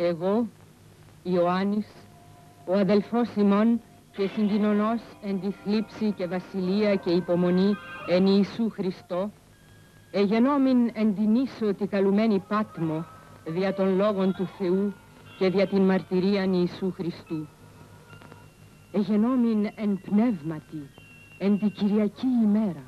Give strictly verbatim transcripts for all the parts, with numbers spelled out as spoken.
εγώ, Ιωάννης, ο αδελφός ημών και συγκοινωνός εν τη θλίψη και βασιλεία και υπομονή εν Ιησού Χριστώ, εγενόμην εν την ίσο τη καλουμένη Πάτμο δια των λόγων του Θεού και δια την μαρτυρίαν Ιησού Χριστού. Εγενόμην εν πνεύματι, εν τη Κυριακή ημέρα.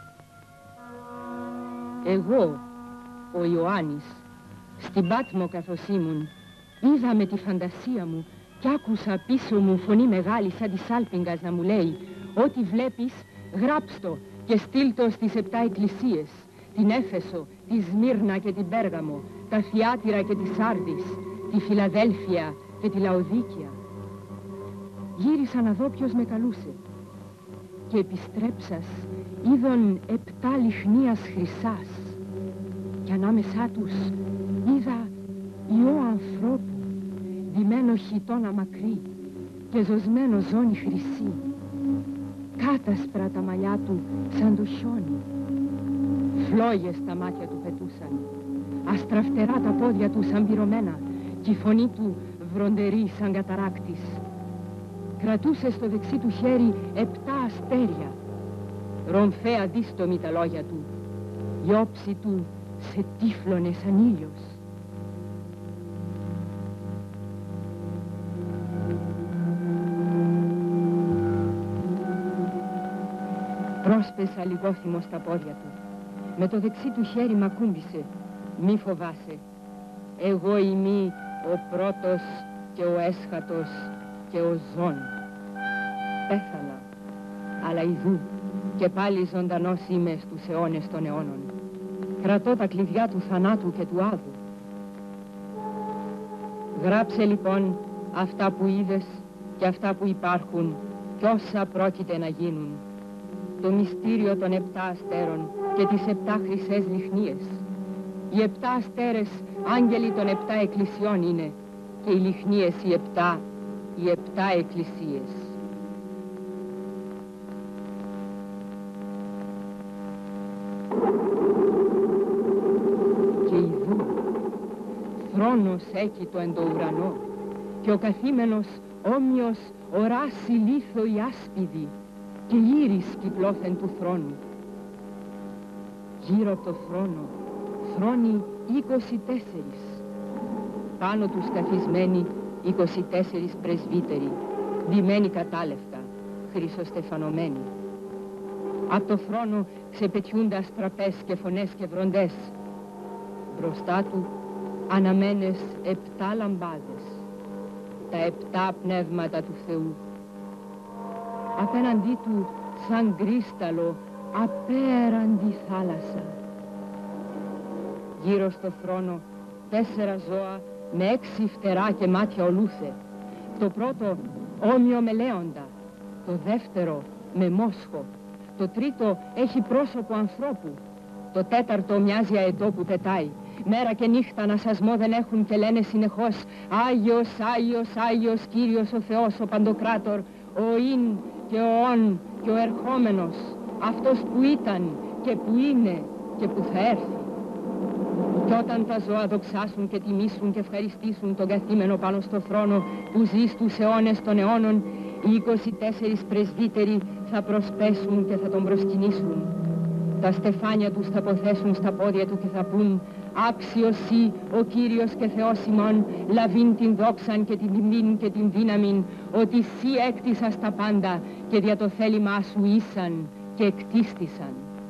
Εγώ, ο Ιωάννης, στην Πάτμο καθώς ήμουν, είδα με τη φαντασία μου κι άκουσα πίσω μου φωνή μεγάλη σαν της Άλπιγγας να μου λέει: «Ό,τι βλέπεις, γράψτο και στείλτο στις επτά εκκλησίες, την Έφεσο, τη Σμύρνα και την Πέργαμο, τα Θιάτυρα και τη Σάρδης, τη Φιλαδέλφια και τη Λαοδίκια». Γύρισα να δω ποιος με καλούσε και επιστρέψας είδον επτά λιχνίας χρυσάς και ανάμεσά τους είδα ιό ανθρώπου, ντυμένο χιτώνα μακρύ και ζωσμένο ζώνη χρυσή. Κάτασπρα τα μαλλιά του σαν το χιόνι, φλόγες τα μάτια του πετούσαν, αστραφτερά τα πόδια του σαν πυρωμένα και η φωνή του βροντερή σαν καταράκτης. Κρατούσε στο δεξί του χέρι επτά αστέρια, ρομφαία δίστομη τα λόγια του, η όψη του σε τύφλωνε σαν ήλιος. Πρόσπεσα λιγόθυμο στα πόδια του. Με το δεξί του χέρι μ' ακούμπησε. «Μη φοβάσαι. Εγώ είμαι ο πρώτος και ο έσχατος και ο ζών. Πέθανα, αλλά ιδού και πάλι ζωντανός είμαι στους αιώνες των αιώνων. Κρατώ τα κλειδιά του θανάτου και του άδου. Γράψε λοιπόν αυτά που είδες και αυτά που υπάρχουν κι όσα πρόκειται να γίνουν. Το μυστήριο των επτά αστέρων και τις επτά χρυσές λιχνίες. Οι επτά αστέρες άγγελοι των επτά εκκλησιών είναι και οι λιχνίες οι επτά, οι επτά εκκλησίες». Και ιδού θρόνος έκειτο εν το ουρανό και ο καθήμενος όμοιος οράσει λίθο η άσπιδη και ήρης κυκλώθεν του θρόνου. Γύρω από το θρόνο, θρόνοι είκοσι τέσσερις. Πάνω τους καθισμένοι είκοσι τέσσερις πρεσβύτεροι, ντυμένοι κατάλευκα, χρυσοστεφανωμένοι. Απ' το θρόνο ξεπετιούνται αστραπές και φωνές και βροντές. Μπροστά του αναμένες επτά λαμπάδες, τα επτά πνεύματα του Θεού. Απέναντί του σαν κρίσταλο απέραντη θάλασσα. Γύρω στο θρόνο τέσσερα ζώα με έξι φτερά και μάτια ολούθε. Το πρώτο όμοιο με λέοντα, το δεύτερο με μόσχο, το τρίτο έχει πρόσωπο ανθρώπου, το τέταρτο μοιάζει αετό που πετάει. Μέρα και νύχτα ανασασμό δεν έχουν και λένε συνεχώς «Άγιος, Άγιος, Άγιος Κύριος ο Θεός, ο Παντοκράτορ, ο Ιν και ο Ον και ο ερχόμενος, αυτός που ήταν και που είναι και που θα έρθει». Κι όταν τα ζώα δοξάσουν και τιμήσουν και ευχαριστήσουν τον καθήμενο πάνω στο θρόνο που ζει στους αιώνες των αιώνων, οι είκοσι τέσσερις πρεσβύτεροι θα προσπέσουν και θα τον προσκυνήσουν. Τα στεφάνια τους θα αποθέσουν στα πόδια του και θα πούν «Άξιος σοι ο Κύριος και Θεός ημών, λαβήν την δόξαν και την τιμήν και την δύναμην, ότι σοι έκτισας τα πάντα και δια το θέλημά σου ήσαν και εκτίστησαν».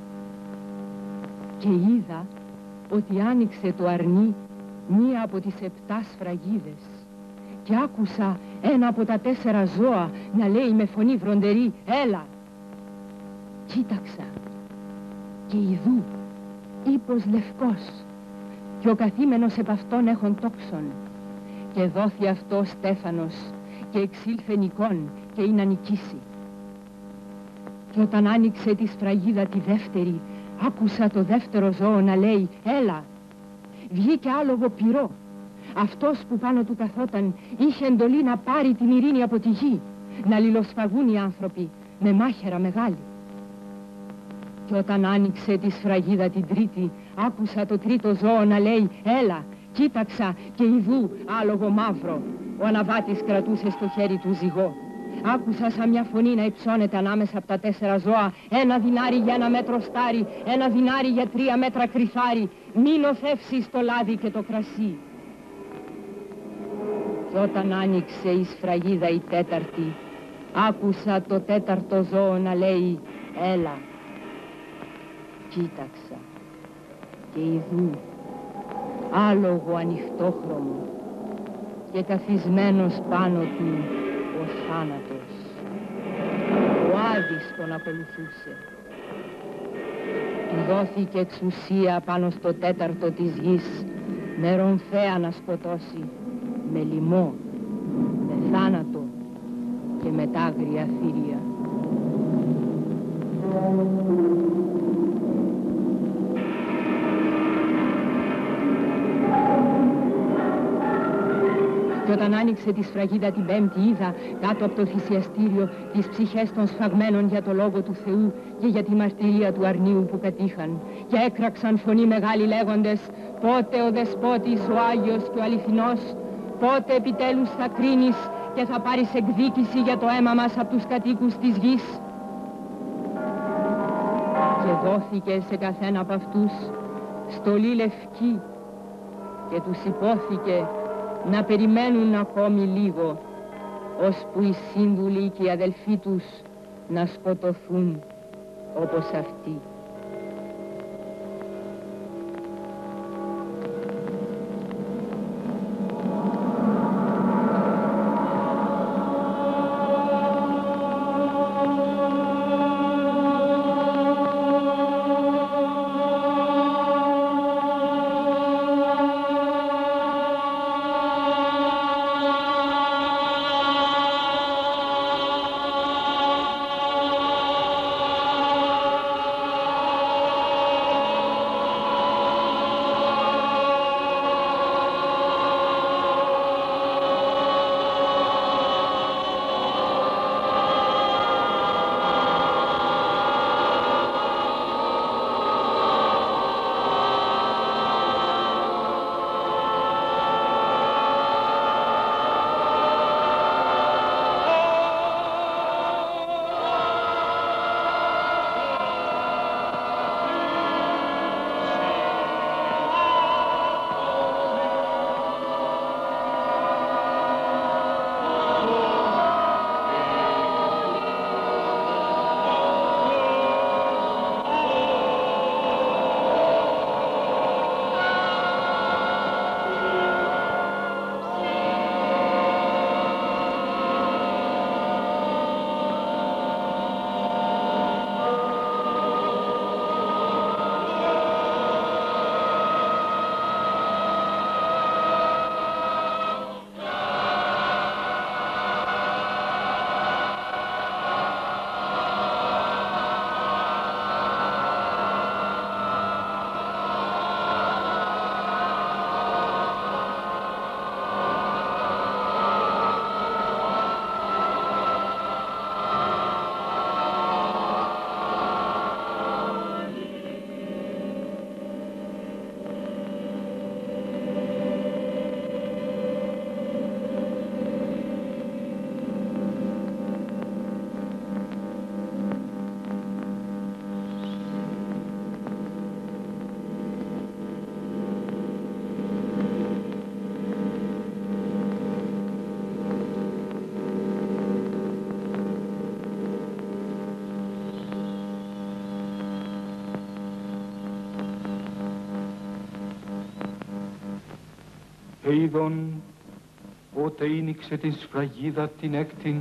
Και είδα ότι άνοιξε το αρνί μία από τις επτά σφραγίδες και άκουσα ένα από τα τέσσερα ζώα να λέει με φωνή βροντερή «Έλα». Κοίταξα και ιδού ύπος λευκός και ο καθήμενος επ' αυτόν έχων τόξον και δόθη αυτό στέφανος και εξήλθε νικόν και είναι να νικήσει. Και όταν άνοιξε τη σφραγίδα τη δεύτερη, άκουσα το δεύτερο ζώο να λέει «Έλα». Βγήκε άλογο πυρό. Αυτός που πάνω του καθόταν είχε εντολή να πάρει την ειρήνη από τη γη, να λιλοσφαγούν οι άνθρωποι με μάχαιρα μεγάλη. Και όταν άνοιξε τη σφραγίδα την τρίτη, άκουσα το τρίτο ζώο να λέει «Έλα». Κοίταξα και ιδού άλογο μαύρο. Ο αναβάτης κρατούσε στο χέρι του ζυγό. Άκουσα σαν μια φωνή να υψώνεται ανάμεσα από τα τέσσερα ζώα. Ένα δινάρι για ένα μέτρο στάρι, ένα δινάρι για τρία μέτρα κρυθάρι. Μην οθεύσεις το λάδι και το κρασί. Κι όταν άνοιξε η σφραγίδα η τέταρτη, άκουσα το τέταρτο ζώο να λέει «Έλα». Κοίταξα και ιδού άλογο ανοιχτόχρωμο και καθισμένος πάνω του ο θάνατος. Ο Άδης τον ακολουθούσε. Του δόθηκε εξουσία πάνω στο τέταρτο της γης, με ρομφαία να σκοτώσει, με λοιμό, με θάνατο και με τ' άγρια θηρία. Και όταν άνοιξε τη σφραγίδα την πέμπτη είδα κάτω από το θυσιαστήριο τις ψυχές των σφαγμένων για το λόγο του Θεού και για τη μαρτυρία του αρνίου που κατήχαν. Και έκραξαν φωνή μεγάλη λέγοντες «Πότε ο Δεσπότης, ο Άγιος και ο Αληθινός, πότε επιτέλους θα κρίνεις και θα πάρεις εκδίκηση για το αίμα μας από τους κατοίκους της γης». Και δόθηκε σε καθένα από αυτούς στολή λευκή και τους υπόθηκε να περιμένουν ακόμη λίγο, ώσπου οι σύμβουλοι και οι αδελφοί τους να σκοτωθούν όπως αυτοί. Και είδον πότε ίνιξε την σφραγίδα την έκτην,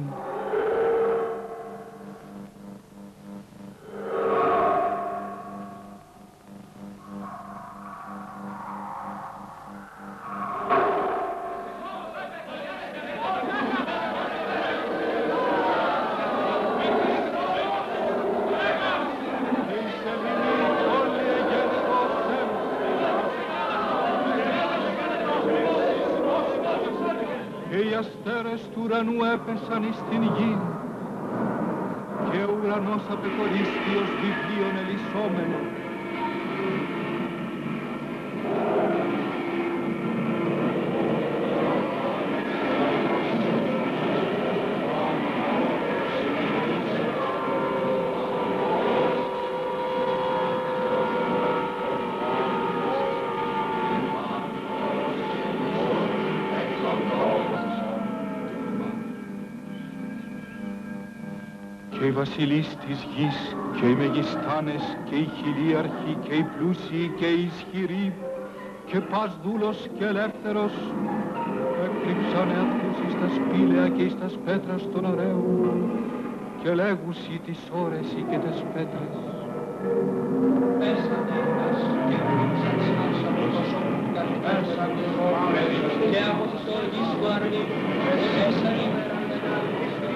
ουρανού έπεσαν εις την γη και ο ουρανός απεχωρίστη ως βιβλίον ελισσόμενο. και οι βασιλείς της γης και οι μεγιστάνες και οι χιλίαρχοι και οι πλούσιοι και οι ισχυροί και πας δούλος και ελεύθερος έκρυψανε αυτούς εις τα σπήλαια και εις τα πέτρας των ωραίων και λέγουσι τις ώρες και τις πέτρες. Πέσανε ένας και ρίξαν σας από το σώμα του καθημέρσαν και από τις οργής του αρνή πέσανε ημέρα μεγάλη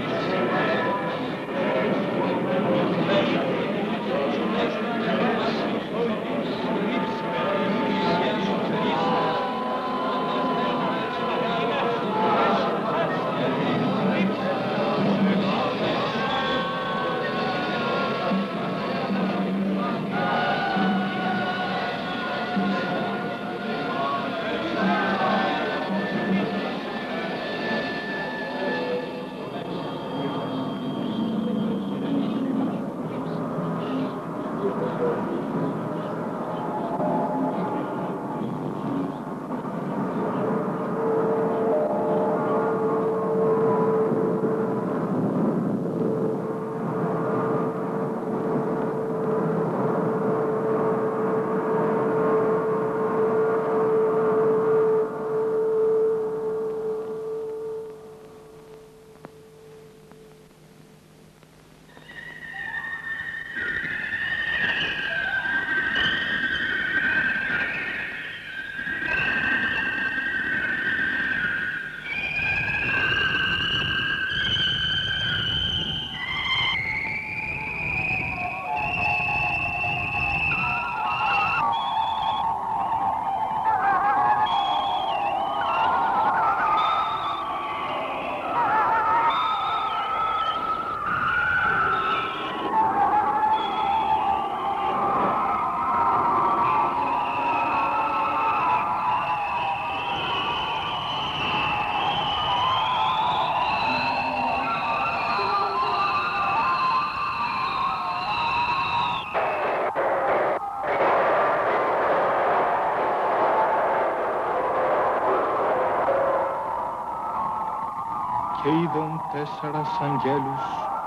και είδον τέσσαρας αγγέλους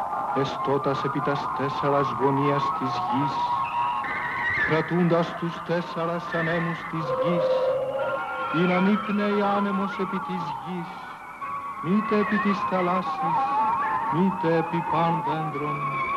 εστώτας επί τας τέσσαρας γωνίας της γης, κρατούντας τους τέσσαρας ανέμους της γης, ή να μη πνέει άνεμος επί της γης, μήτε επί της θαλάσσης, μήτε επί παν δέντρων.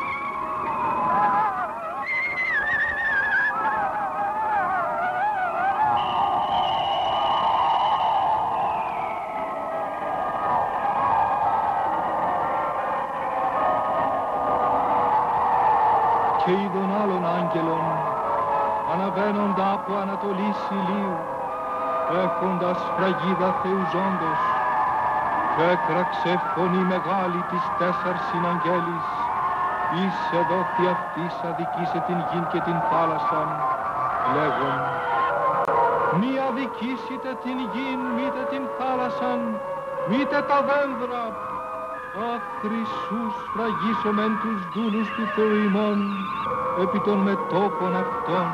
Και είδον άλλων άγγελων, αναβαίνοντα από Ανατολής ηλίου, έχοντα σφραγίδα θεουζόντος, και έκραξε φωνή μεγάλη της τέσσαρ συναγγέλης, εις εδόθη αυτής αδικήσε την γην και την θάλασσαν, λέγον, μη αδικήσετε την γην, μήτε την θάλασσαν, μήτε τα δένδρα. Αχ, Χριστούς, φραγίσομεν τους δούλους του Θεού ημών, επί των μετώπων αυτών.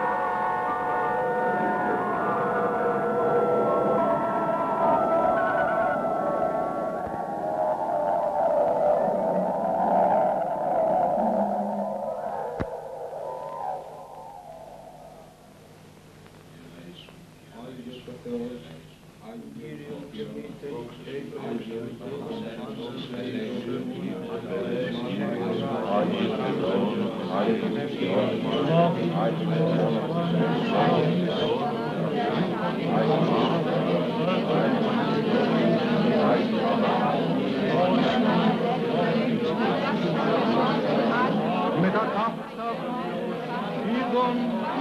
Μετά ταύτα είδον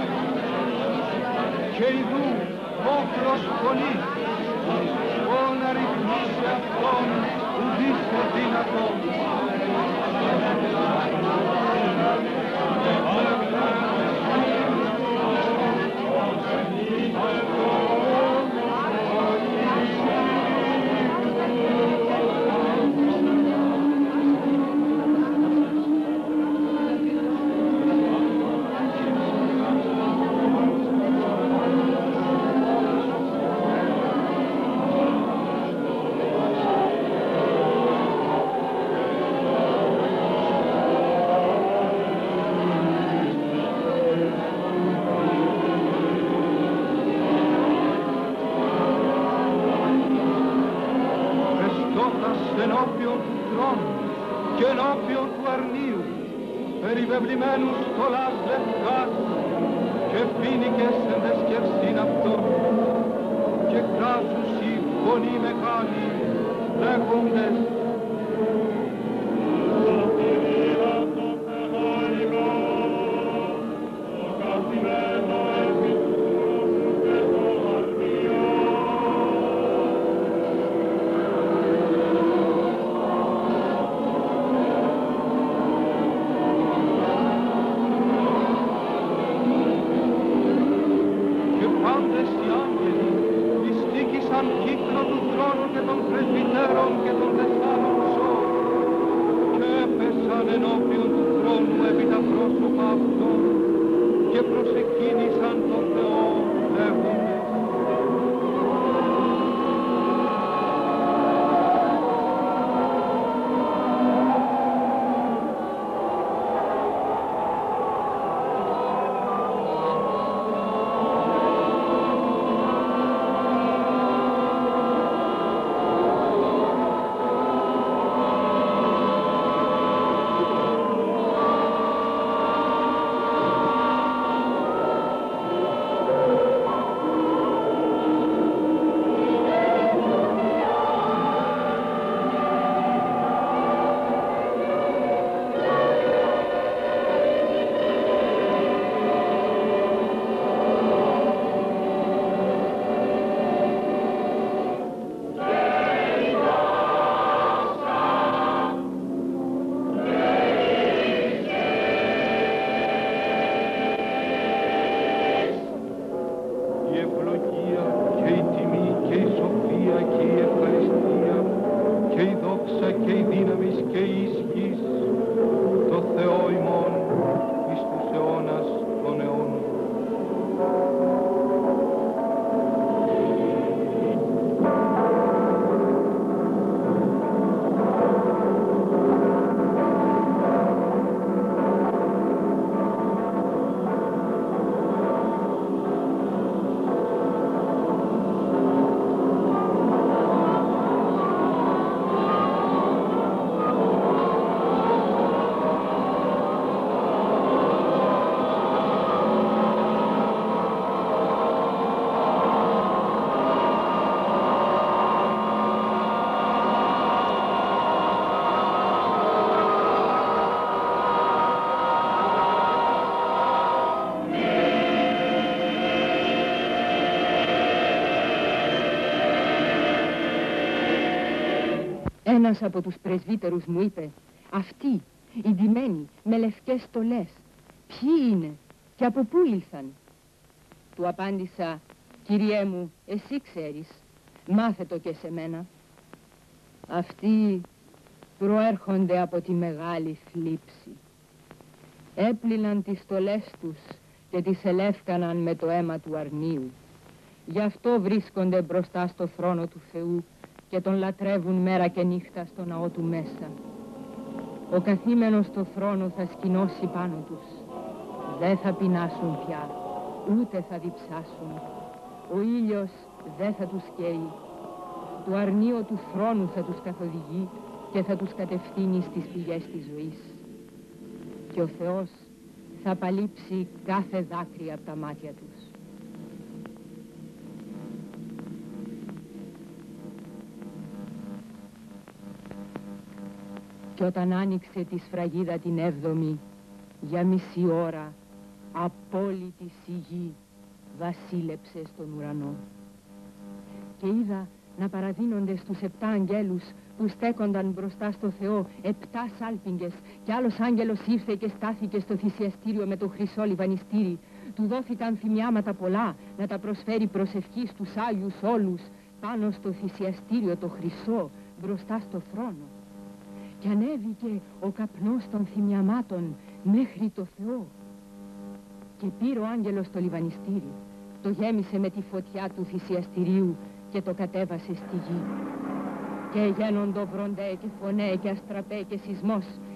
και ειδού όφρος φωνής, όν αριθμίσει αυτόν ουδείς αδύνατον. στόχας ενώπιον του θρόνου και ενώπιον του αρνίου, περιβεβλημένους στολάς λευκάς και φοίνικες εν τες κερσίν αυτών, και κράζουσι φωνή μεγάλη, λέγοντες ένας από τους πρεσβύτερους μου είπε, αυτοί, οι ντυμένοι, με λευκές στολές, ποιοι είναι και από πού ήλθαν? Του απάντησα, Κυριέ μου, εσύ ξέρεις, μάθε το και σε μένα. Αυτοί προέρχονται από τη μεγάλη θλίψη. Έπλυναν τις στολές τους και τις ελεύκαναν με το αίμα του αρνίου. Γι' αυτό βρίσκονται μπροστά στο θρόνο του Θεού και τον λατρεύουν μέρα και νύχτα στο ναό του μέσα. Ο καθήμενος στο θρόνο θα σκηνώσει πάνω τους. Δεν θα πεινάσουν πια, ούτε θα διψάσουν. Ο ήλιος δεν θα τους καίει. Το αρνίο του θρόνου θα τους καθοδηγεί και θα τους κατευθύνει στις πηγές της ζωής. Και ο Θεός θα απαλείψει κάθε δάκρυ από τα μάτια τους. Και όταν άνοιξε τη σφραγίδα την έβδομη, για μισή ώρα απόλυτη σιγή βασίλεψε στον ουρανό. Και είδα να παραδίνονται στους επτά αγγέλους που στέκονταν μπροστά στο Θεό επτά σάλπιγγες, και άλλος άγγελος ήρθε και στάθηκε στο θυσιαστήριο με το χρυσό λιβανιστήρι. Του δόθηκαν θυμιάματα πολλά να τα προσφέρει προσευχή στους Άγιους όλους πάνω στο θυσιαστήριο το χρυσό μπροστά στο θρόνο. Και ανέβηκε ο καπνός των θυμιαμάτων μέχρι το Θεό. Και πήρε ο άγγελος το λιβανιστήρι, το γέμισε με τη φωτιά του θυσιαστηρίου και το κατέβασε στη γη. Και γένοντο βροντέ και φωνέ και αστραπέ και σεισμός,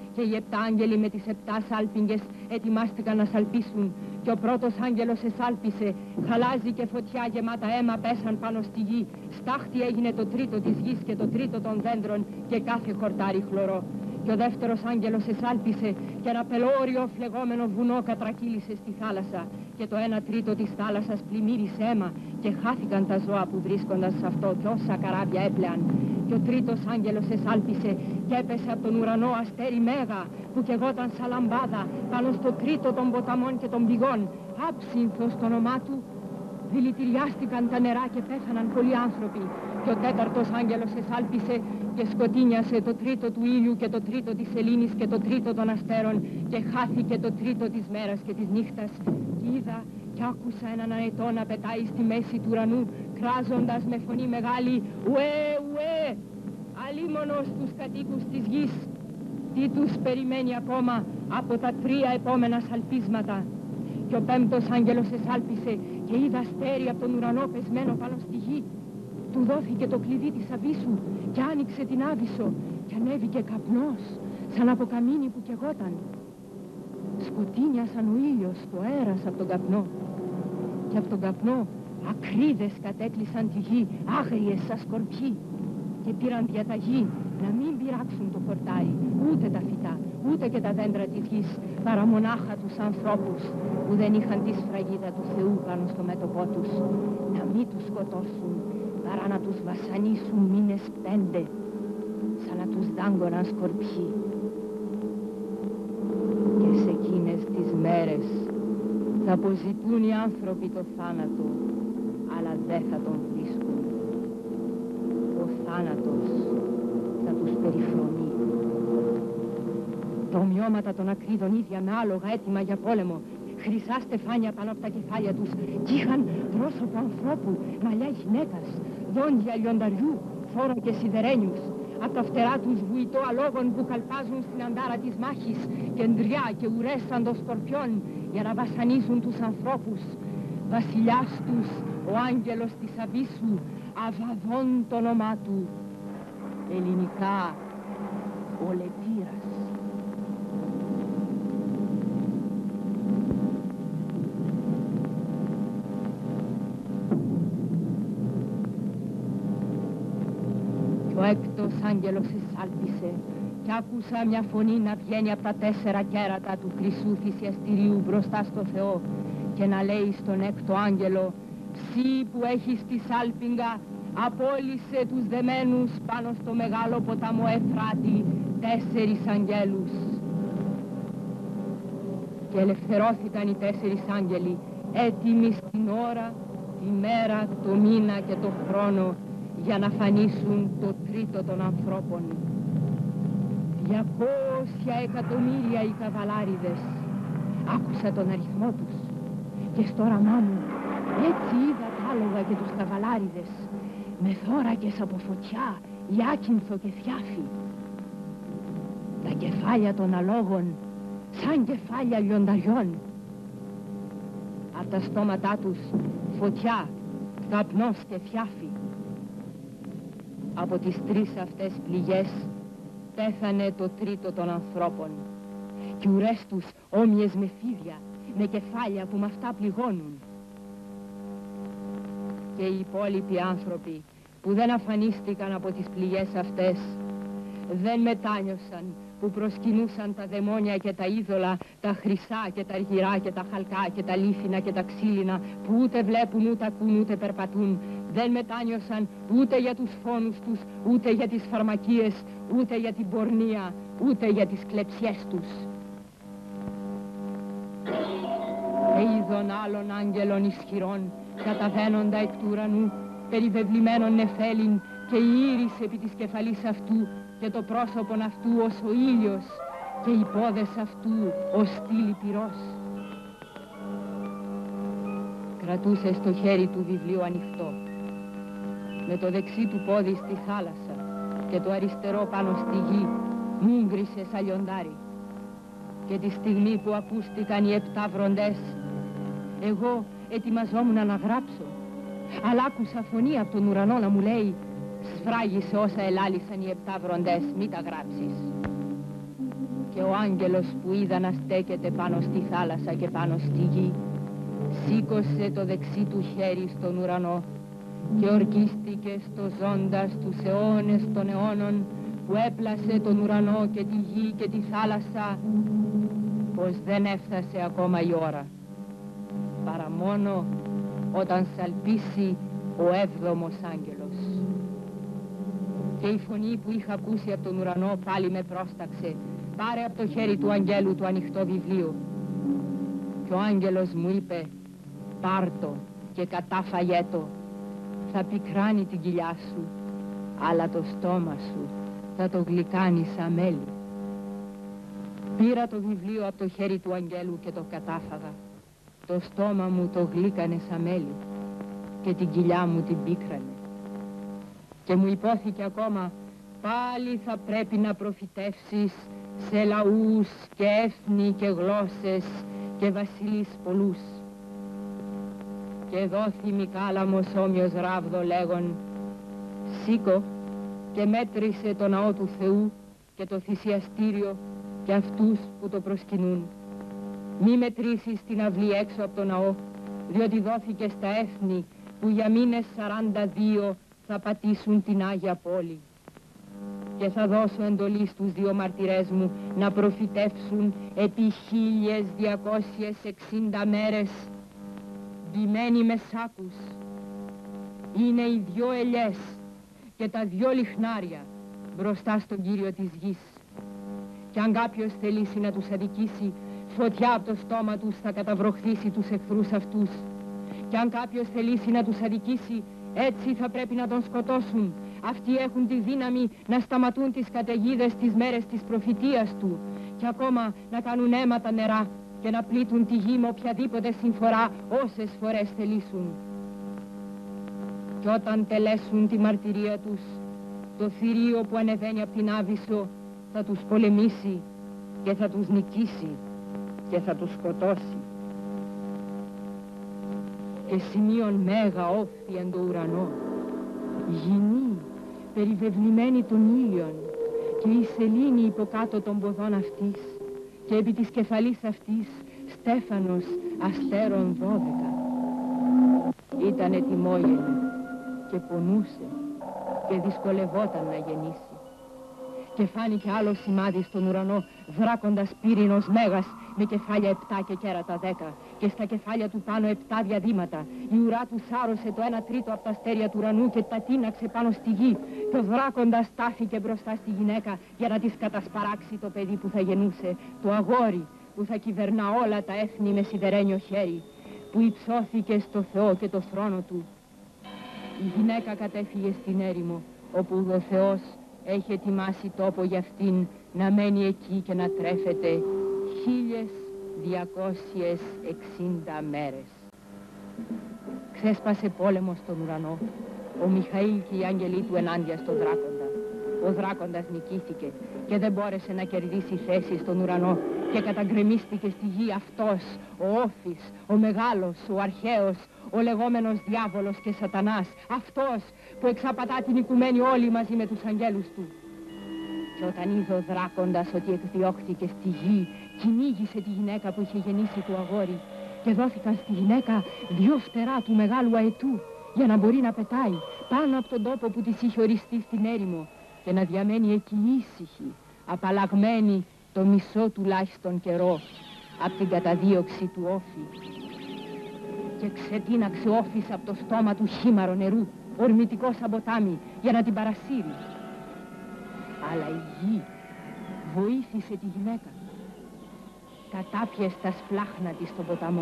και οι επτά άγγελοι με τις επτά σάλπιγγες ετοιμάστηκαν να σαλπίσουν. Και ο πρώτος άγγελος εσάλπισε, χαλάζι και φωτιά γεμάτα αίμα πέσαν πάνω στη γη. Στάχτη έγινε το τρίτο της γης και το τρίτο των δέντρων και κάθε χορτάρι χλωρό. Και ο δεύτερος άγγελος εσάλπισε και ένα πελώριο φλεγόμενο βουνό κατρακύλησε στη θάλασσα. Και το ένα τρίτο της θάλασσας πλημμύρισε αίμα και χάθηκαν τα ζώα που βρίσκονταν σε αυτό και όσα καράβια έπλεαν. Και ο τρίτος άγγελος εσάλπισε και έπεσε από τον ουρανό αστέρι μέγα που καιγόταν σαν λαμπάδα πάνω στο τρίτο των ποταμών και των πηγών. Άψυνθο στο όνομά του. Δηλητηριάστηκαν τα νερά και πέθαναν πολλοί άνθρωποι. Και ο τέταρτος άγγελος εσάλπισε και σκοτίνιασε το τρίτο του ήλιου και το τρίτο της σελήνης και το τρίτο των αστέρων και χάθηκε το τρίτο της μέρας και της νύχτας. Και είδα και άκουσα έναν αετό να πετάει στη μέση του ουρανού κράζοντας με φωνή μεγάλη «Ουέ, ουέ, αλίμονος τους κατοίκους της γης, τι τους περιμένει ακόμα από τα τρία επόμενα σαλπίσματα». Και ο πέμπτος άγγελος εσάλπισε και είδα αστέρι από τον ουρανό πεσμένο πάνω στη γη. Του δόθηκε το κλειδί της αβύσσου και άνοιξε την άβυσσο και ανέβηκε καπνός σαν από καμίνι που καιγόταν. Σκοτίνιασαν ο ήλιος, το αέρας από τον καπνό και από τον καπνό ακρίδες κατέκλυσαν τη γη, άγριες σαν σκορπιοί και πήραν διαταγή να μην πειράξουν το χορτάρι, ούτε τα φυτά, ούτε και τα δέντρα της γης, παρά μονάχα τους ανθρώπους που δεν είχαν τη σφραγίδα του Θεού πάνω στο μέτωπό τους, να μην τους σκοτώσουν, παρά να τους βασανίσουν μήνες πέντε, σαν να τους δάγκωναν σκορπιοί. Και σε εκείνες τις μέρες θα αποζητούν οι άνθρωποι το θάνατο, αλλά δεν θα τον βρίσκουν. Ο θάνατος θα τους περιφρονεί. Τα ομοιώματα των ακρίδων ίδια με άλογα έτοιμα για πόλεμο, χρυσά στεφάνια πάνω από τα κεφάλια τους κι είχαν πρόσωπο ανθρώπου, μαλλιά γυναίκας, δόντια λιονταριού, φόρο και σιδερένιους. Απ' τα φτερά τους βουητό αλόγων που καλπάζουν στην αντάρα της μάχης και ντριά και ουρές σαν των σκορπιών για να βασανίζουν τους ανθρώπους. Βασιλιάς τους, ο άγγελος της αβύσσου, Αβαδόν το όνομά του, ελληνικά ο Λεπήρας. Ο έκτος άγγελος εσάλπισε κι άκουσα μια φωνή να βγαίνει από τα τέσσερα κέρατα του χρυσού θυσιαστηρίου μπροστά στο Θεό και να λέει στον έκτο άγγελο «Συ που έχεις τη σάλπιγγα, απόλυσε τους δεμένους πάνω στο μεγάλο ποταμό Εφράτη τέσσερις αγγέλους». Και ελευθερώθηκαν οι τέσσερις άγγελοι, έτοιμοι στην ώρα, τη μέρα, το μήνα και το χρόνο για να φανίσουν το τρίτο των ανθρώπων. Διακόσια εκατομμύρια οι καβαλάριδες. Άκουσα τον αριθμό τους και στο όραμά μου έτσι είδα τα άλογα και τους καβαλάριδες με θώρακες από φωτιά, ιάκυνθο και θιάφι. Τα κεφάλια των αλόγων σαν κεφάλια λιονταριών. Απ' τα στόματά τους φωτιά, καπνός και θιάφι. Από τις τρεις αυτές πληγές πέθανε το τρίτο των ανθρώπων και οι ουρές τους όμοιες με φίδια, με κεφάλια που με αυτά πληγώνουν. Και οι υπόλοιποι άνθρωποι που δεν αφανίστηκαν από τις πληγές αυτές δεν μετάνιωσαν που προσκυνούσαν τα δαιμόνια και τα είδωλα, τα χρυσά και τα αργυρά και τα χαλκά και τα λίθινα και τα ξύλινα που ούτε βλέπουν ούτε ακούν ούτε περπατούν. Δεν μετάνιωσαν ούτε για τους φόνους τους, ούτε για τις φαρμακίες, ούτε για την πορνεία, ούτε για τις κλεψιές τους. Και είδων άλλων άγγελων ισχυρών καταβαίνοντα εκ του ουρανού, περιβεβλημένων νεφέλιν και η ήρις επί της κεφαλής αυτού και το πρόσωπον αυτού ως ο ήλιος και οι πόδες αυτού ως στήλη πυρός. Κρατούσε στο χέρι του βιβλίο ανοιχτό, με το δεξί του πόδι στη θάλασσα και το αριστερό πάνω στη γη μούγκρισε σαν λιοντάρι. Και τη στιγμή που ακούστηκαν οι επτά βροντές, εγώ ετοιμαζόμουν να γράψω, αλλά άκουσα φωνή από τον ουρανό να μου λέει «Σφράγισε όσα ελάλησαν οι επτά βροντές, μη τα γράψεις». Και Και ο άγγελος που είδα να στέκεται πάνω στη θάλασσα και πάνω στη γη, σήκωσε το δεξί του χέρι στον ουρανό και ορκίστηκε στο ζώντας τους αιώνες των αιώνων που έπλασε τον ουρανό και τη γη και τη θάλασσα, πως δεν έφτασε ακόμα η ώρα, παρά μόνο όταν σαλπίσει ο έβδομος άγγελος. Και η φωνή που είχα ακούσει από τον ουρανό πάλι με πρόσταξε: πάρε από το χέρι του αγγέλου το ανοιχτό βιβλίο. Και ο άγγελος μου είπε: πάρ' το και κατάφαγέ το, θα πικράνει την κοιλιά σου, αλλά το στόμα σου θα το γλυκάνει σαν μέλι. Πήρα το βιβλίο από το χέρι του αγγέλου και το κατάφαγα. Το στόμα μου το γλύκανε σαν μέλι και την κοιλιά μου την πίκρανε. Και μου υπόθηκε ακόμα: πάλι θα πρέπει να προφητεύσεις σε λαούς και έθνη και γλώσσες και βασιλείς πολλούς. Και δόθη μη κάλαμος όμοιος ράβδο λέγον: σήκω και μέτρησε το ναό του Θεού και το θυσιαστήριο και αυτούς που το προσκυνούν. Μη μετρήσεις την αυλή έξω από το ναό, διότι δόθηκε στα έθνη που για μήνες σαράντα δύο θα πατήσουν την Άγια Πόλη. Και θα δώσω εντολή στους δύο μαρτυρές μου να προφητεύσουν επί χίλιες διακόσιες εξήντα μέρες, ντυμένοι με σάκους. Είναι οι δυο ελιές και τα δυο λιχνάρια μπροστά στον Κύριο της γης. Και αν κάποιος θελήσει να τους αδικήσει, φωτιά από το στόμα τους θα καταβροχθήσει τους εχθρούς αυτούς. Και αν κάποιος θελήσει να τους αδικήσει, έτσι θα πρέπει να τον σκοτώσουν. Αυτοί έχουν τη δύναμη να σταματούν τις καταιγίδες τις μέρες της προφητείας του και ακόμα να κάνουν αίμα τα νερά και να πλήττουν τη γη με οποιαδήποτε συμφορά όσες φορές θελήσουν. Και όταν τελέσουν τη μαρτυρία τους, το θηρίο που ανεβαίνει από την Άβυσσο θα τους πολεμήσει και θα τους νικήσει και θα τους σκοτώσει. Και σημείων μέγα όφη εν το ουρανό, γυνή περιβεβλημένη των ήλιων και η σελήνη υποκάτω των ποδών αυτής και επί της κεφαλής αυτής στέφανος αστέρων δώδεκα. Ήτανε τιμόγενη και πονούσε και δυσκολευόταν να γεννήσει. Και φάνηκε άλλο σημάδι στον ουρανό, δράκοντας πύρινος μέγας με κεφάλια επτά και κέρατα δέκα και στα κεφάλια του πάνω επτά διαδήματα. Η ουρά του σάρωσε το ένα τρίτο από τα αστέρια του ουρανού και τα τίναξε πάνω στη γη. Και ο δράκοντας στάθηκε μπροστά στη γυναίκα για να της κατασπαράξει το παιδί που θα γεννούσε, το αγόρι που θα κυβερνά όλα τα έθνη με σιδερένιο χέρι, που υψώθηκε στο Θεό και το θρόνο του. Η γυναίκα κατέφυγε στην έρημο, όπου ο Θεός έχει ετοιμάσει τόπο για αυτήν να μένει εκεί και να τρέφεται χίλιες διακόσιες εξήντα μέρες. Ξέσπασε πόλεμος στον ουρανό, ο Μιχαήλ και οι άγγελοι του ενάντια στον δράκοντα. Ο δράκοντας νικήθηκε και δεν μπόρεσε να κερδίσει θέση στον ουρανό και καταγκρεμίστηκε στη γη αυτός, ο Όφης, ο μεγάλος, ο αρχαίος, ο λεγόμενος διάβολος και σατανάς, αυτός που εξαπατά την οικουμένη όλη μαζί με τους αγγέλους του. Και όταν είδε ο δράκοντας ότι εκδιώχθηκε στη γη, κυνήγησε τη γυναίκα που είχε γεννήσει το αγόρι και δόθηκαν στη γυναίκα δύο φτερά του μεγάλου αετού για να μπορεί να πετάει πάνω από τον τόπο που της είχε οριστεί στην έρημο και να διαμένει εκεί ήσυχη, απαλλαγμένη το μισό τουλάχιστον καιρό από την καταδίωξη του Όφη. Και ξετίναξε ο Όφης από το στόμα του χήμαρο νερού, ορμητικό σαν ποτάμι, για να την παρασύρει. Αλλά η γη βοήθησε τη γυναίκα. Κατάπιε στα σπλάχνα της στον ποταμό.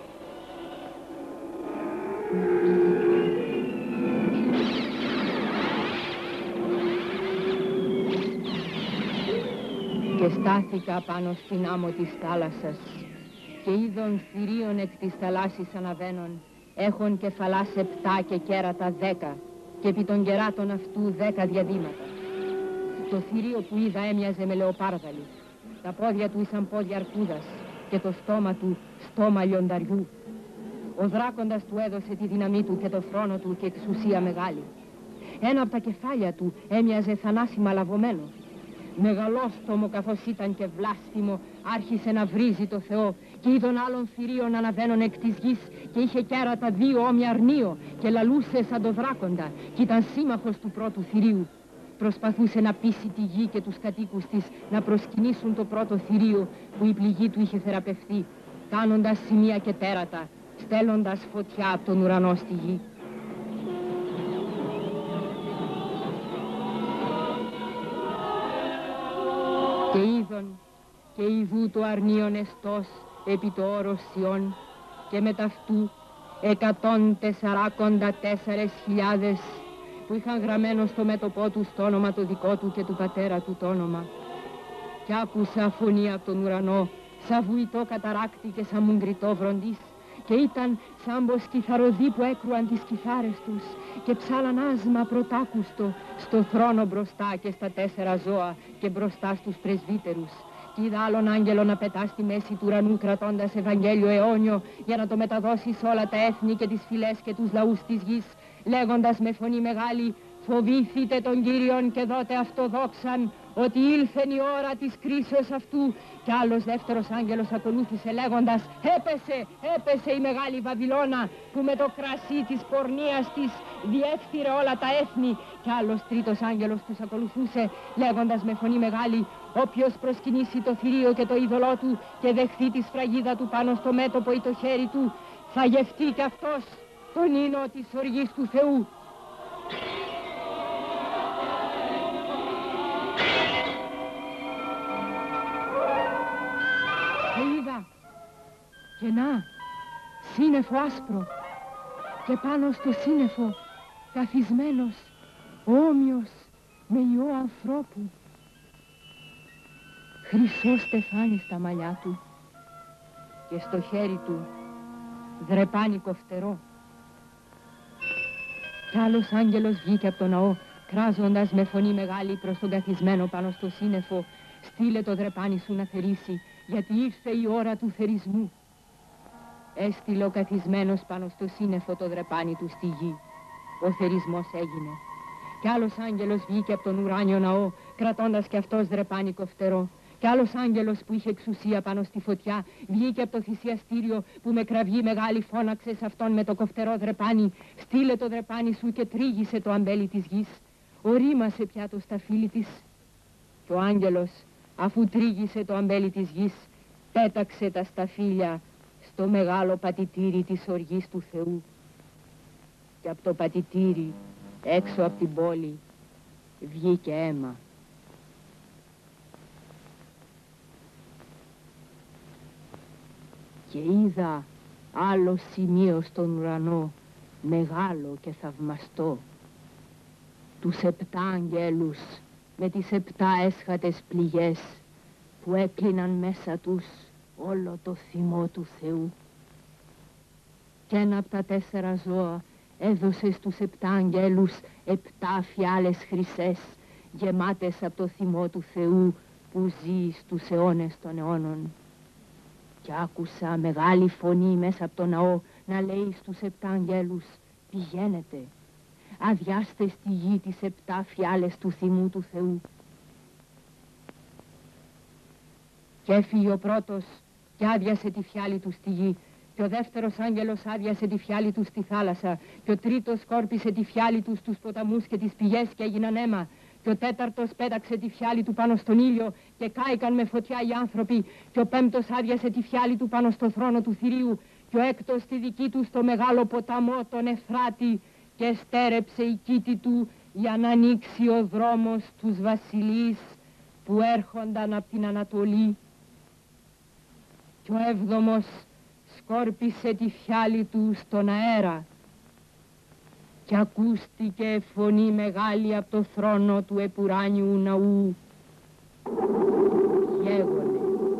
Και στάθηκα πάνω στην άμμο της θάλασσας και είδων θηρίων εκ της θαλάσσης αναβαίνων, έχων κεφαλάς επτά και κέρατα δέκα και επί των κεράτων αυτού δέκα διαδήματα. Το θηρίο που είδα έμοιαζε με λεοπάρδαλη, τα πόδια του ήσαν πόδια αρκούδας και το στόμα του στόμα λιονταριού. Ο δράκοντας του έδωσε τη δύναμή του και το θρόνο του και εξουσία μεγάλη. Ένα από τα κεφάλια του έμοιαζε θανάσιμα λαβωμένο. Μεγαλόστομο καθώς ήταν και βλάστημο, άρχισε να βρίζει το Θεό και είδων άλλων θηρίων αναβαίνουν εκ της γης και είχε κέρατα δύο όμοια αρνείο και λαλούσε σαν το δράκοντα και ήταν σύμμαχος του πρώτου θηρίου. Προσπαθούσε να πείσει τη γη και τους κατοίκους της να προσκυνήσουν το πρώτο θηρίο που η πληγή του είχε θεραπευθεί, κάνοντας σημεία και τέρατα, στέλνοντας φωτιά από τον ουρανό στη γη. Και είδον και ειδού το αρνίον εστός επί το όρος Σιών και μεταυτού εκατόν τεσσαράκοντα τέσσερες χιλιάδες που είχαν γραμμένο στο μέτωπό του το όνομα το δικό του και του πατέρα του το όνομα. Κι άκουσα φωνή από τον ουρανό, σαν βουητό καταράκτη και σαν μουγκριτό βροντής, και ήταν σαν πως κιθαροδοί που έκρουαν τις κιθάρες τους και ψάλαν άσμα πρωτάκουστο στο θρόνο μπροστά και στα τέσσερα ζώα και μπροστά στους πρεσβύτερους. Κι είδα άλλον άγγελο να πετά στη μέση του ουρανού κρατώντας Ευαγγέλιο αιώνιο για να το μεταδώσει σε όλα τα έθνη και τις φυλές και τους λαούς της γης, λέγοντας με φωνή μεγάλη: φοβήθητε τον Κύριον και δότε αυτό δόξαν, ότι ήλθεν η ώρα της κρίσεως αυτού. Κι άλλος δεύτερος άγγελος ακολούθησε λέγοντας: έπεσε, έπεσε η μεγάλη Βαβυλώνα που με το κρασί της πορνείας της διέφθειρε όλα τα έθνη. Κι άλλος τρίτος άγγελος τους ακολουθούσε λέγοντας με φωνή μεγάλη: όποιος προσκυνήσει το θηρίο και το είδωλό του και δεχθεί τη σφραγίδα του πάνω στο μέτωπο ή το χέρι του, θα γευτεί κι αυτός τον ίνο της οργής του Θεού. Και είδα, και να, σύννεφο άσπρο, και πάνω στο σύννεφο καθισμένος, όμοιος με ιό ανθρώπου. Χρυσό στεφάνι στα μαλλιά του και στο χέρι του δρεπάνικο φτερό. Κι άλλος άγγελος βγήκε από το ναό, κράζοντας με φωνή μεγάλη προς τον καθισμένο πάνω στο σύννεφο: στείλε το δρεπάνι σου να θερήσει, γιατί ήρθε η ώρα του θερισμού. Έστειλε ο καθισμένος πάνω στο σύννεφο το δρεπάνι του στη γη. Ο θερισμός έγινε. Κι άλλος άγγελος βγήκε από τον ουράνιο ναό, κρατώντας κι αυτός δρεπάνικο φτερό. Κι άλλος άγγελος που είχε εξουσία πάνω στη φωτιά βγήκε από το θυσιαστήριο που με κραυγή μεγάλη φώναξε σε αυτόν με το κοφτερό δρεπάνι: στείλε το δρεπάνι σου και τρίγησε το αμπέλι της γης. Ορίμασε πια το σταφύλι της. Και ο άγγελος, αφού τρίγησε το αμπέλι της γης, πέταξε τα σταφύλια στο μεγάλο πατητήρι της οργής του Θεού. Και από το πατητήρι, έξω από την πόλη, βγήκε αίμα. Και είδα άλλο σημείο στον ουρανό, μεγάλο και θαυμαστό, τους επτά αγγέλους με τις επτά έσχατες πληγές που έκλειναν μέσα τους όλο το θυμό του Θεού. Και ένα από τα τέσσερα ζώα έδωσε στους επτά αγγέλους επτά φιάλες χρυσές, γεμάτες από το θυμό του Θεού που ζει στους αιώνες των αιώνων. Κι άκουσα μεγάλη φωνή μέσα από το ναό να λέει στους επτά αγγέλους: πηγαίνετε, αδειάστε στη γη τις επτά φιάλες του θυμού του Θεού. Και έφυγε ο πρώτος και άδειασε τη φιάλη του στη γη, και ο δεύτερος άγγελος άδειασε τη φιάλη του στη θάλασσα, και ο τρίτος σκόρπισε τη φιάλη του στους ποταμούς και τις πηγές και έγιναν αίμα, και ο τέταρτος πέταξε τη φιάλη του πάνω στον ήλιο και κάηκαν με φωτιά οι άνθρωποι, και ο πέμπτος άδειασε τη φιάλη του πάνω στο θρόνο του θηρίου, και ο έκτος τη δική του στο μεγάλο ποταμό τον Εφράτη, και στέρεψε η κήτη του για να ανοίξει ο δρόμος τους βασιλείς που έρχονταν από την Ανατολή. Και ο έβδομος σκόρπισε τη φιάλη του στον αέρα, και ακούστηκε φωνή μεγάλη από το θρόνο του επουράνιου ναού: γέγονε.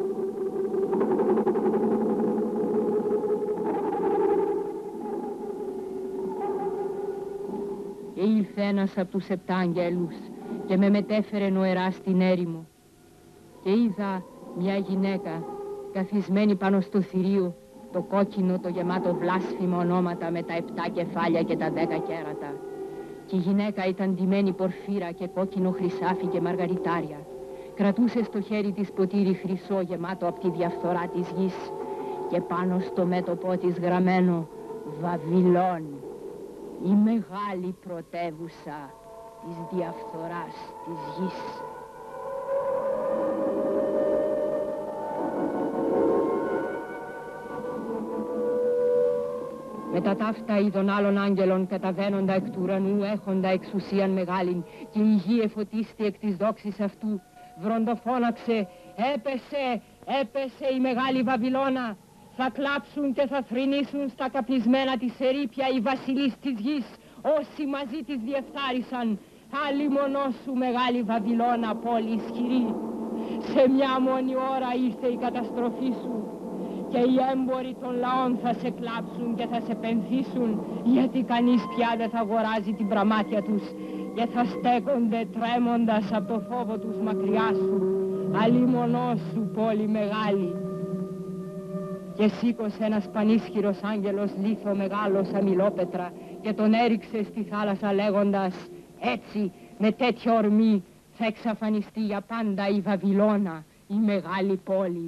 Και ήλθε ένας από τους επτά αγγέλους και με μετέφερε νοερά στην έρημο, και είδα μια γυναίκα καθισμένη πάνω στο θηρίο, το κόκκινο το γεμάτο βλάσφημα ονόματα με τα επτά κεφάλια και τα δέκα κέρατα. Και η γυναίκα ήταν ντυμένη πορφύρα και κόκκινο χρυσάφι και μαργαριτάρια. Κρατούσε στο χέρι της ποτήρι χρυσό γεμάτο από τη διαφθορά της γης και πάνω στο μέτωπό της γραμμένο Βαβυλώνη, η μεγάλη πρωτεύουσα της διαφθοράς της γης. Μετά ταύτα είδων άλλων άγγελων καταβαίνοντα εκ του ουρανού έχοντα εξουσίαν μεγάλην και η γη εφωτίστη εκ της δόξης αυτού, βροντοφώναξε, έπεσε, έπεσε η μεγάλη Βαβυλώνα, θα κλάψουν και θα θρηνήσουν στα καπνισμένα της ερήπια οι βασιλείς της γης, όσοι μαζί της διεφθάρισαν. Άλλη μονό σου μεγάλη Βαβυλώνα, πόλη ισχυρή, σε μια μόνη ώρα ήρθε η καταστροφή σου και οι έμποροι των λαών θα σε κλάψουν και θα σε πενθήσουν, γιατί κανείς πια δεν θα αγοράζει την πραμάτια τους και θα στέκονται τρέμοντας από το φόβο τους μακριά σου. Αλλήμωνό σου πόλη μεγάλη. Και σήκωσε ένας πανίσχυρος άγγελος λίθο μεγάλος αμυλόπετρα και τον έριξε στη θάλασσα λέγοντας, έτσι με τέτοια ορμή θα εξαφανιστεί για πάντα η Βαβυλώνα, η μεγάλη πόλη.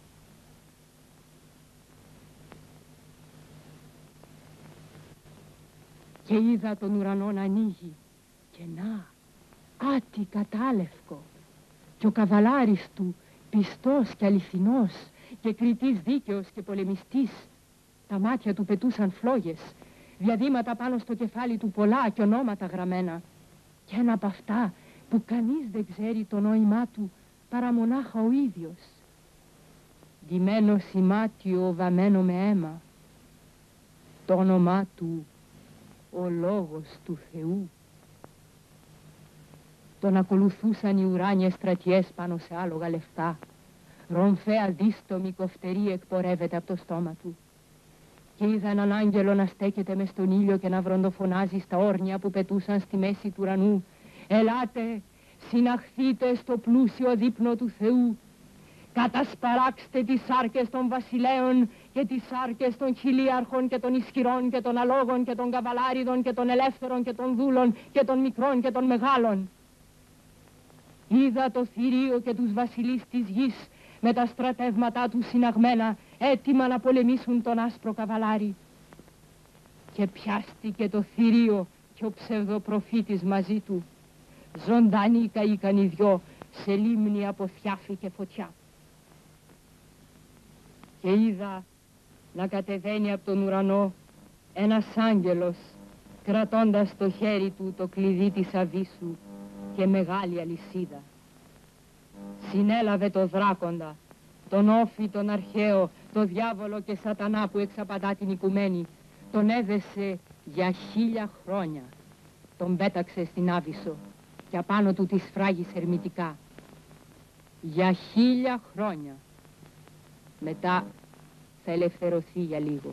Και είδα τον ουρανό να ανοίγει και να, άτι κατάλευκο, και ο καβαλάρης του πιστός και αληθινός και κριτής δίκαιος και πολεμιστής. Τα μάτια του πετούσαν φλόγες, διαδήματα πάνω στο κεφάλι του πολλά και ονόματα γραμμένα. Και ένα από αυτά που κανείς δεν ξέρει το νόημά του παρά μονάχα ο ίδιος. Ντυμένο σημάτιο βαμμένο με αίμα, το όνομά του ο Λόγος του Θεού. Τον ακολουθούσαν οι ουράνιες στρατιές πάνω σε άλογα λεφτά. Ρομφαία δίστομη κοφτερή εκπορεύεται από το στόμα του. Και είδα έναν άγγελο να στέκεται μες στον ήλιο και να βροντοφωνάζει στα όρνια που πετούσαν στη μέση του ουρανού. Ελάτε, συναχθείτε στο πλούσιο δείπνο του Θεού. Κατασπαράξτε τις σάρκες των βασιλέων και τις σάρκες των χιλίαρχων και των ισχυρών και των αλόγων και των καβαλάριδων και των ελεύθερων και των δούλων και των μικρών και των μεγάλων. Είδα το θηρίο και τους βασιλείς της γης με τα στρατεύματά τους συναγμένα, έτοιμα να πολεμήσουν τον άσπρο καβαλάρι. Και πιάστηκε το θηρίο και ο ψευδοπροφήτης μαζί του. Ζωντανοί καήκαν οι δυο σε λίμνη από θιάφη και φωτιά. Και είδα να κατεβαίνει από τον ουρανό ένας άγγελος, κρατώντας στο χέρι του το κλειδί της αβύσσου και μεγάλη αλυσίδα. Συνέλαβε το δράκοντα, τον όφη, τον αρχαίο, το διάβολο και σατανά που εξαπατά την οικουμένη. Τον έδεσε για χίλια χρόνια. Τον πέταξε στην άβυσσο και απάνω του τη σφράγισε ερμητικά. Για χίλια χρόνια. Μετά θα ελευθερωθεί για λίγο.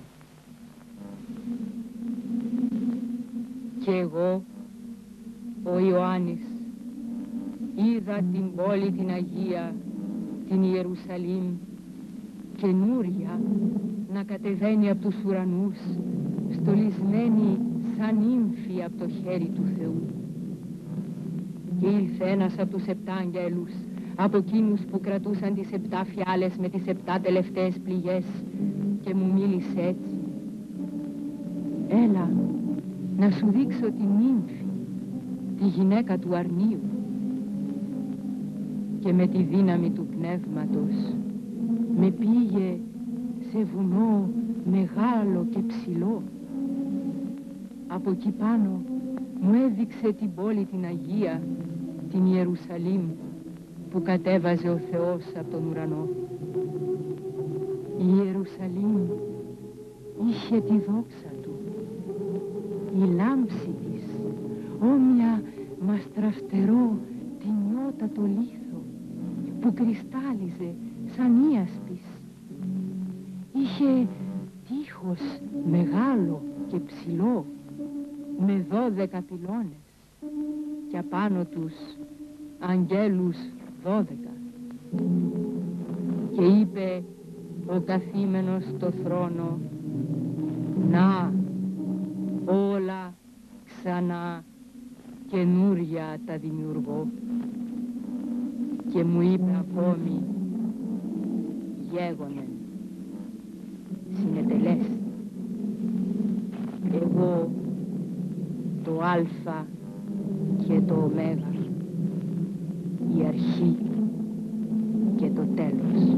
Και εγώ, ο Ιωάννης, είδα την πόλη την Αγία, την Ιερουσαλήμ, καινούρια, να κατεβαίνει από τους ουρανούς, στολισμένη σαν ύμφη από το χέρι του Θεού. Και ήλθε ένας από τους επτά αγγέλους, από εκείνους που κρατούσαν τις επτά φιάλες με τις επτά τελευταίες πληγές, και μου μίλησε έτσι. Έλα, να σου δείξω την ύμφη, τη γυναίκα του αρνίου. Και με τη δύναμη του πνεύματος με πήγε σε βουνό μεγάλο και ψηλό. Από εκεί πάνω μου έδειξε την πόλη την Αγία, την Ιερουσαλήμ, που κατέβαζε ο Θεός από τον ουρανό. Η Ιερουσαλήμ είχε τη δόξα του. Η λάμψη της, όμοια μαστραφτερό τιμιότατο λίθο, που κρυστάλλιζε σαν ίασπης. Είχε τείχος μεγάλο και ψηλό, με δώδεκα πυλώνες, και απάνω τους αγγέλους δώδεκα. Και είπε ο καθήμενος στο θρόνο, να, όλα ξανά καινούρια τα δημιουργώ. και μου είπε ακόμη, γέγονεν, συνετελές. Εγώ το Αλφα και το Ωμέγα, η αρχή και το τέλος.